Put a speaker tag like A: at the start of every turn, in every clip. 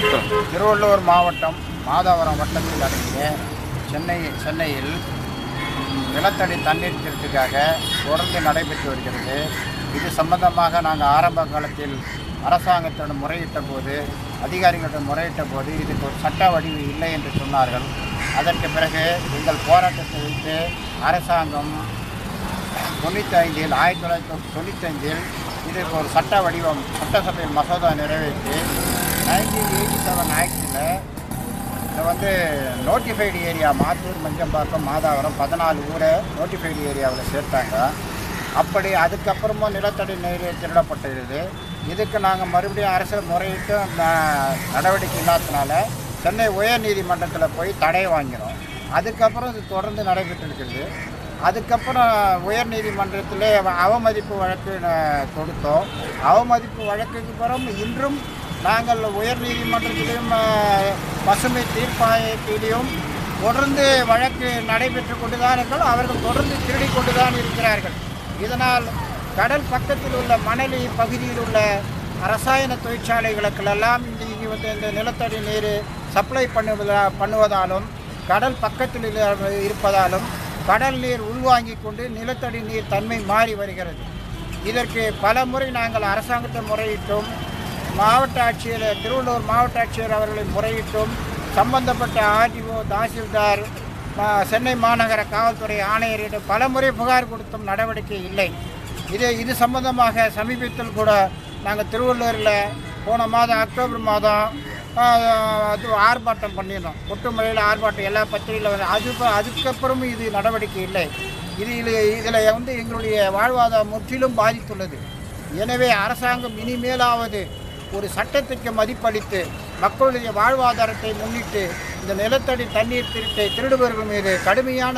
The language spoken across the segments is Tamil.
A: திருவள்ளூர் மாவட்டம் மாதவரம் வட்டத்தில் அடங்கிய சென்னையில் நிலத்தடி தண்ணீர் திட்டத்துக்காக தொடர்ந்து நடைபெற்று வருகிறது. இது சம்பந்தமாக நாங்கள் ஆரம்ப காலத்தில் அரசாங்கத்திடம் முறையிட்ட போது, அதிகாரிகளிடம் முறையிட்ட போது இதுக்கு ஒரு சட்ட வடிவு இல்லை என்று சொன்னார்கள். அதற்கு பிறகு எங்கள் போராட்டத்தை வைத்து அரசாங்கம் 1995 இதுக்கு ஒரு சட்ட வடிவம் சட்டசபையில் மசோதா நிறைவேற்றி 1987 ஆக்டில் இதை நோட்டிஃபைடு ஏரியா மாத்தூர், மஞ்சம்பாக்கம், மாதாவரம் 14 ஊரை நோட்டிஃபைடு ஏரியாவில் சேர்த்தாங்க. அப்படி அதுக்கப்புறமும் நிலத்தடி நீர் திருடப்பட்டது. இதுக்கு நாங்கள் மறுபடியும் அரசு முறையிட்டு நடவடிக்கை இல்லாததுனால சென்னை உயர் நீதிமன்றத்தில் போய் தடை வாங்கினோம். அதுக்கப்புறம் இது தொடர்ந்து நடைபெற்றிருக்கிறது. அதுக்கப்புறம் உயர் நீதிமன்றத்தில் அவமதிப்பு வழக்கு கொடுத்தோம். அவமதிப்பு வழக்குக்கு பிறகு இன்றும் நாங்கள் உயர் நீதிமன்றத்திலும் பசுமை தீர்ப்பாயத்திலையும் தொடர்ந்து வழக்கு நடைபெற்று கொண்டு தான் இருக்கிறோம். அவர்கள் தொடர்ந்து திருடி கொண்டு தான் இருக்கிறார்கள். இதனால் கடல் பக்கத்தில் உள்ள மணலி பகுதியில் உள்ள ரசாயன தொழிற்சாலைகளுக்கெல்லாம் இந்த நிலத்தடி நீர் சப்ளை பண்ணுவதாலும் கடல் பக்கத்தில் இருப்பதாலும் கடல் நீர் உள்வாங்கி கொண்டு நிலத்தடி நீர் தன்மை மாறி வருகிறது. இதற்கு பல முறை நாங்கள் அரசாங்கத்தை முறையிட்டோம். மாவட்ட ஆட்சியர், திருவள்ளூர் மாவட்ட ஆட்சியர் அவர்களை முறையிட்டும், சம்பந்தப்பட்ட ஆர்டிஓ, தாசில்தார், சென்னை மாநகர காவல்துறை ஆணையரிடம் பல முறை புகார் கொடுத்தும் நடவடிக்கை இல்லை. இது சம்பந்தமாக சமீபத்தில் கூட நாங்கள் திருவள்ளூரில் போன மாதம் அக்டோபர் மாதம் அது ஆர்ப்பாட்டம் பண்ணியிருந்தோம். கொட்டுமலையில் ஆர்ப்பாட்டம் எல்லா பத்திரிகையில் அதுக்கப்புறமும் இது நடவடிக்கை இல்லை. இதில் எங்களுடைய வாழ்வாதாரம் முற்றிலும் பாதித்துள்ளது. எனவே அரசாங்கம் இனிமேலாவது ஒரு சட்டத்துக்கு மதிப்பளித்து மக்களுடைய வாழ்வாதாரத்தை முன்னிட்டு இந்த நிலத்தடி தண்ணீர் திருடுபவர்கள் மீது கடுமையான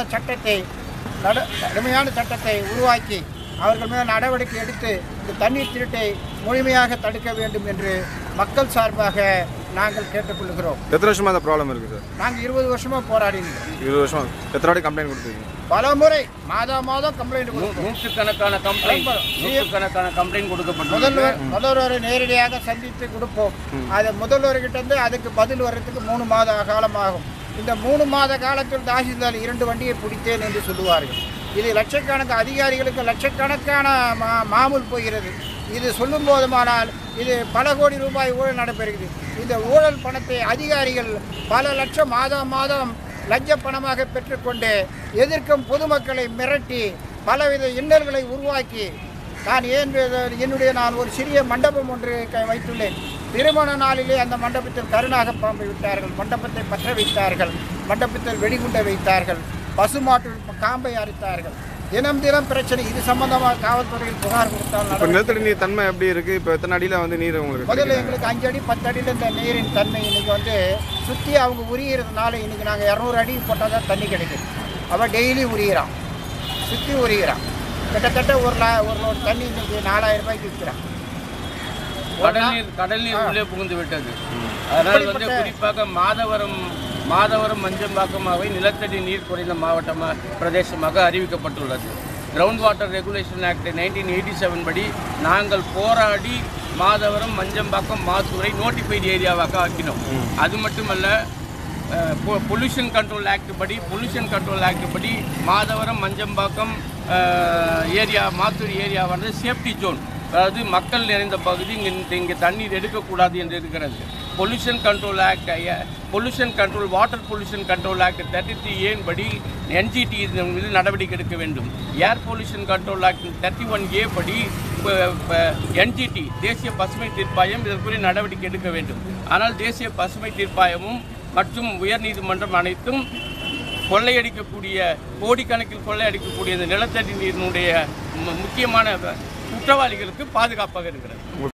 A: சட்டத்தை உருவாக்கி அவர்கள் மீது நடவடிக்கை எடுத்து இந்த தண்ணீர் திருட்டை முழுமையாக தடுக்க வேண்டும் என்று மக்கள் சார்பாக நாங்கள் கேட்டுக்கொள்கிறோம்.
B: எத்தனை வருஷமா அந்த ப்ராப்ளம் இருக்குது சார்?
A: நாங்கள் 20 வருஷமாக போராடினோம்.
B: 20 வருஷம். எத்தனை வாட்டி கம்ப்ளைண்ட் கொடுத்துருக்கீங்க?
A: பல முறை மாதம் கம்ப்ளைண்ட் கொடுக்கும்.
C: நூற்றுக்கணக்கான கம்ப்ளைண்ட் கொடுக்கப்படும்.
A: முதல்வரை நேரடியாக சந்தித்து கொடுப்போம். அது முதல்வர்கிட்ட இருந்து அதுக்கு பதில் வர்றதுக்கு 3 மாத காலமாகும். இந்த 3 மாத காலத்தில் தாசில்தார் 2 வண்டியை பிடித்தேன் என்று சொல்லுவார்கள். இது லட்சக்கணக்கான அதிகாரிகளுக்கு லட்சக்கணக்கான மாமூல் போகிறது. இது சொல்லும் போதுமானால் இது பல கோடி ரூபாய் ஊழல் நடைபெறுகிறது. இந்த ஊழல் பணத்தை அதிகாரிகள் பல லட்சம் மாதம் லஞ்ச பணமாக பெற்றுக்கொண்டு எதிர்க்கும் பொதுமக்களை மிரட்டி பலவித இன்னல்களை உருவாக்கி நான் ஒரு சிறிய மண்டபம் ஒன்று வைத்துள்ளேன். திருமண நாளிலே அந்த மண்டபத்தில் கருணாக பாம்பை விட்டார்கள், மண்டபத்தை பற்ற வைத்தார்கள், மண்டபத்தில் வெடிகுண்டை வைத்தார்கள், பசுமாட்டு காம்பை அறுத்தார்கள். தினம் பிரச்சனை. இது சம்பந்தமாக காவல்துறையில் புகார் கொடுத்தால்
B: நிலத்தடி நீர் தன்மை எப்படி இருக்குது? இப்போ எத்தனை அடியில் நீர் உங்களுக்கு?
A: முதல்ல எங்களுக்கு 5 அடி 10 அடியில் இந்த நீரின் தன்மை இன்னைக்கு சுற்றி அவங்க உரிகிறதுனால இன்றைக்கி நாங்கள் 200 அடி போட்டால் தான் தண்ணி கிடைக்குது. அவள் டெய்லி உரிகிறான், சுற்றி உரிகிறான். கிட்டத்தட்ட ஒரு லோட் தண்ணி இன்னைக்கு 4000 ரூபாய்க்கு விற்கிறான்.
C: கடல் நீர் உள்ளே புகுந்து விட்டது. அதனால் குறிப்பாக மாதவரம் மஞ்சம்பாக்கமாகவே நிலத்தடி நீர் குறைந்த பிரதேசமாக அறிவிக்கப்பட்டுள்ளது. கிரவுண்ட் வாட்டர் ரெகுலேஷன் ஆக்ட் 1987 படி நாங்கள் போராடி மாதவரம், மஞ்சம்பாக்கம், மாத்தூரை நோட்டிஃபைடு ஏரியாவாக ஆக்கினோம். அது மட்டுமல்ல, பொல்யூஷன் கண்ட்ரோல் ஆக்ட் படி மாதவரம், மஞ்சம்பாக்கம் ஏரியா, மாத்தூர் ஏரியாவானது சேஃப்டி ஜோன், அதாவது மக்கள் நிறைந்த பகுதி, இங்கே தண்ணீர் எடுக்கக்கூடாது என்று இருக்கிறது. Water pollution control act 33A படி NGT மீது நடவடிக்கை எடுக்க வேண்டும். Air pollution control act 31A படி NGT தேசிய பசுமை தீர்ப்பாயம் இதற்குரிய நடவடிக்கை எடுக்க வேண்டும். ஆனால் தேசிய பசுமை தீர்ப்பாயமும் மற்றும் உயர்நீதிமன்றம் அனைத்தும் கோடிக்கணக்கில் கொள்ளையடிக்கக்கூடிய இந்த நிலத்தடி நீரினுடைய முக்கியமான குற்றவாளிகளுக்கு பாதுகாப்பாக இருக்கிறது.